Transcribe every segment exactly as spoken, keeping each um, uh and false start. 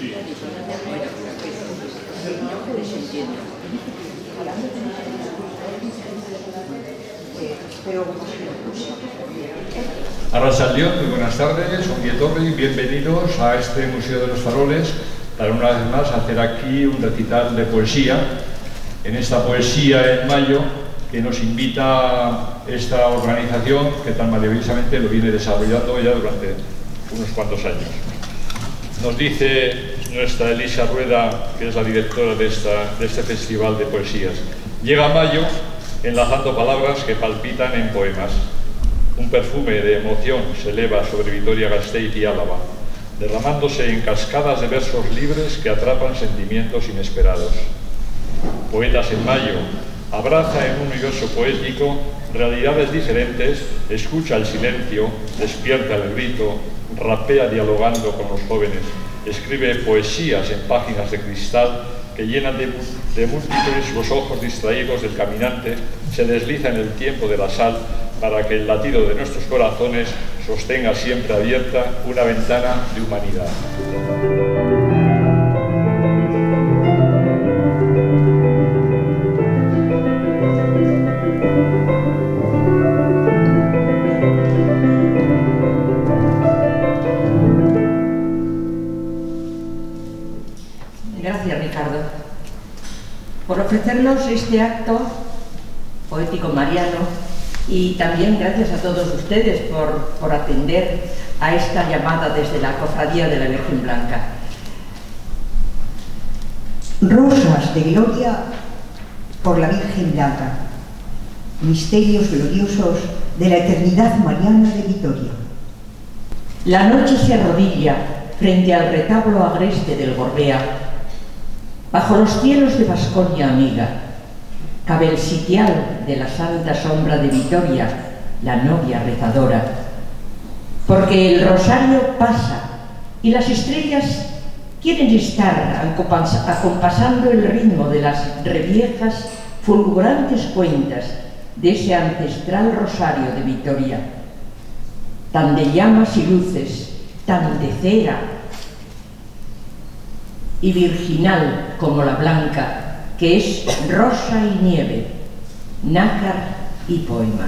Arrachaldeón, muy buenas tardes, Ongietorri, bienvenidos a este Museo de los Faroles para una vez más hacer aquí un recital de poesía, en esta poesía en mayo que nos invita esta organización que tan maravillosamente lo viene desarrollando ya durante unos cuantos años. Nos dice nuestra Elisa Rueda, que es la directora de, esta, de este festival de poesías: llega mayo enlazando palabras que palpitan en poemas. Un perfume de emoción se eleva sobre Vitoria-Gasteiz y Álava, derramándose en cascadas de versos libres que atrapan sentimientos inesperados. Poetas en mayo abraza en un universo poético realidades diferentes, escucha el silencio, despierta el grito, rapea dialogando con los jóvenes, escribe poesías en páginas de cristal que llenan de, de múltiples los ojos distraídos del caminante, se desliza en el tiempo de la sal para que el latido de nuestros corazones sostenga siempre abierta una ventana de humanidad. Gracias, Ricardo, por ofrecernos este acto poético mariano, y también gracias a todos ustedes por, por atender a esta llamada desde la Cofradía de la Virgen Blanca. Rosas de gloria por la Virgen Blanca, misterios gloriosos de la eternidad mariana de Vitoria. La noche se arrodilla frente al retablo agreste del Gorbea. Bajo los cielos de Baskonia amiga cabe el sitial de la santa sombra de Vitoria, la novia rezadora. Porque el rosario pasa y las estrellas quieren estar acompasando el ritmo de las reviejas, fulgurantes cuentas de ese ancestral rosario de Vitoria, tan de llamas y luces, tan de cera y virginal como la blanca, que es rosa y nieve, nácar y poema.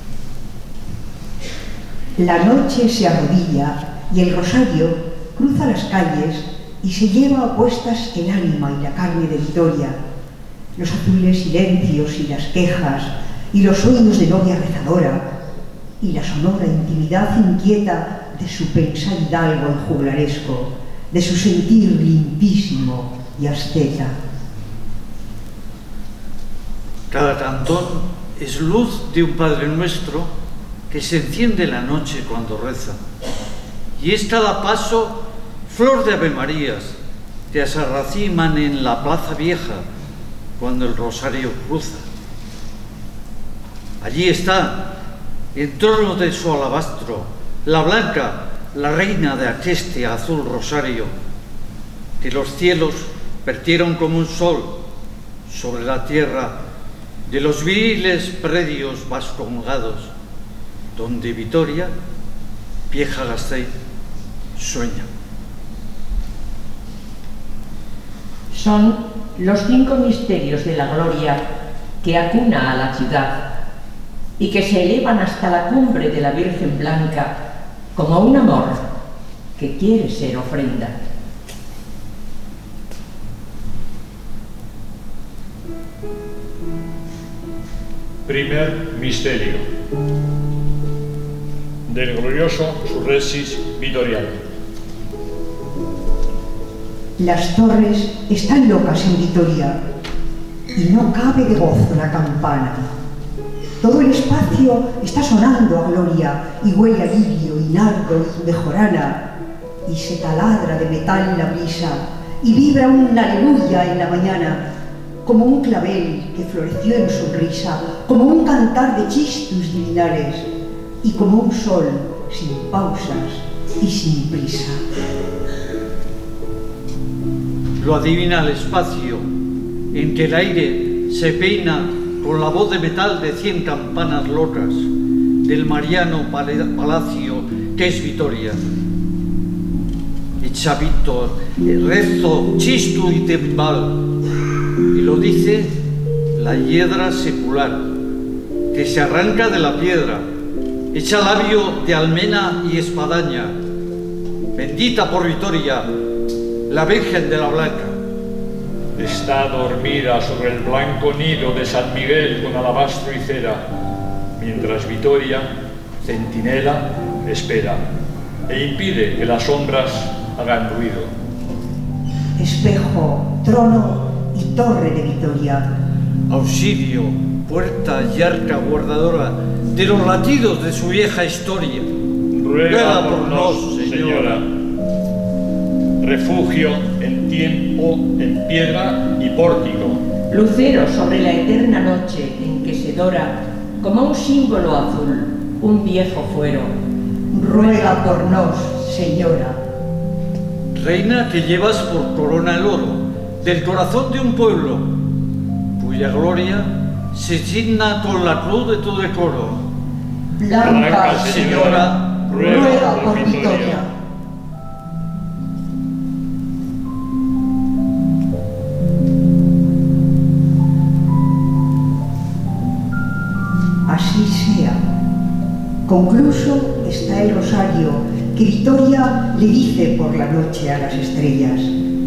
La noche se arrodilla y el rosario cruza las calles y se lleva a cuestas el ánima y la carne de Vitoria, los azules silencios y las quejas y los sueños de novia rezadora y la sonora intimidad inquieta de su pensar hidalgo y juglaresco, de su sentir limpísimo y asceta. Cada cantón es luz de un Padre Nuestro que se enciende en la noche cuando reza, y es cada paso flor de avemarías que se arraciman en la plaza vieja cuando el rosario cruza. Allí está, en torno de su alabastro, la blanca, la reina de aqueste azul rosario, que los cielos vertieron como un sol sobre la tierra de los viriles predios vascongados, donde Vitoria, vieja Gasteiz, sueña. Son los cinco misterios de la gloria que acuna a la ciudad y que se elevan hasta la cumbre de la Virgen Blanca como un amor que quiere ser ofrenda. Primer misterio del glorioso Surresis Vitoriano. Las torres están locas en Vitoria y no cabe de gozo la campana. Todo el espacio está sonando a gloria y huele a lirio y nardo y mejorana, y se taladra de metal la brisa y vibra un aleluya en la mañana, como un clavel que floreció en sonrisa, como un cantar de chistus divinales y como un sol sin pausas y sin prisa. Lo adivina el espacio en que el aire se peina con la voz de metal de cien campanas locas del mariano palacio que es Vitoria. echa Víctor, rezo, chisto y tembal. Y lo dice la hiedra secular, que se arranca de la piedra, echa labio de almena y espadaña. Bendita por Vitoria, la Virgen de la Blanca. Está dormida sobre el blanco nido de San Miguel con alabastro y cera, mientras Vitoria, centinela, espera e impide que las sombras hagan ruido. Espejo, trono y torre de Vitoria. Auxilio, puerta y arca guardadora de los latidos de su vieja historia. Ruega por nos, Señora. Refugio en tiempo, en piedra y pórtico. Lucero sobre la eterna noche en que se dora, como un símbolo azul, un viejo fuero. Ruega por nos, Señora. Reina que llevas por corona el oro del corazón de un pueblo, cuya gloria se signa con la cruz de tu decoro. Blanca, Blanca Señora, ruega ruega por por Vitoria. Vitoria. Así sea. Concluso está el rosario que Vitoria le dice por la noche a las estrellas.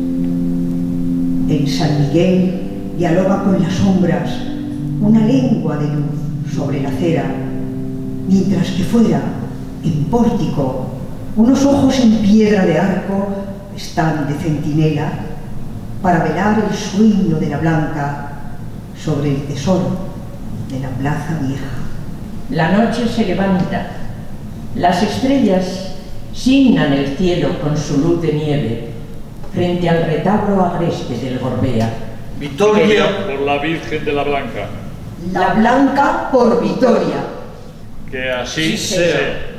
En San Miguel dialoga con las sombras una lengua de luz sobre la acera, mientras que fuera, en pórtico, unos ojos en piedra de arco están de centinela para velar el sueño de la Blanca sobre el tesoro de la plaza vieja. La noche se levanta. Las estrellas signan el cielo con su luz de nieve frente al retablo agreste del Gorbea. Vitoria, por la Virgen de la Blanca. La Blanca por Vitoria. Que así Sí sea. sea.